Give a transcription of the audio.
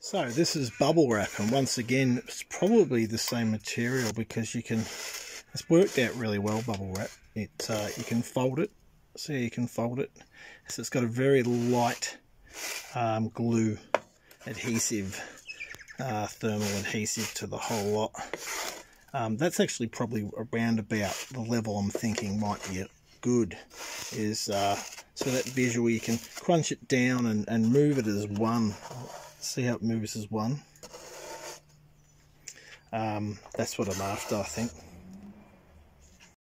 So this is bubble wrap, and once again it's probably the same material because it's worked out really well. Bubble wrap, you can fold it, see how you can fold it, so it's got a very light glue adhesive, thermal adhesive to the whole lot. That's actually probably around about the level I'm thinking might be good, is so that visual you can crunch it down and move it as one. See how it moves as one. That's what I'm after, I think.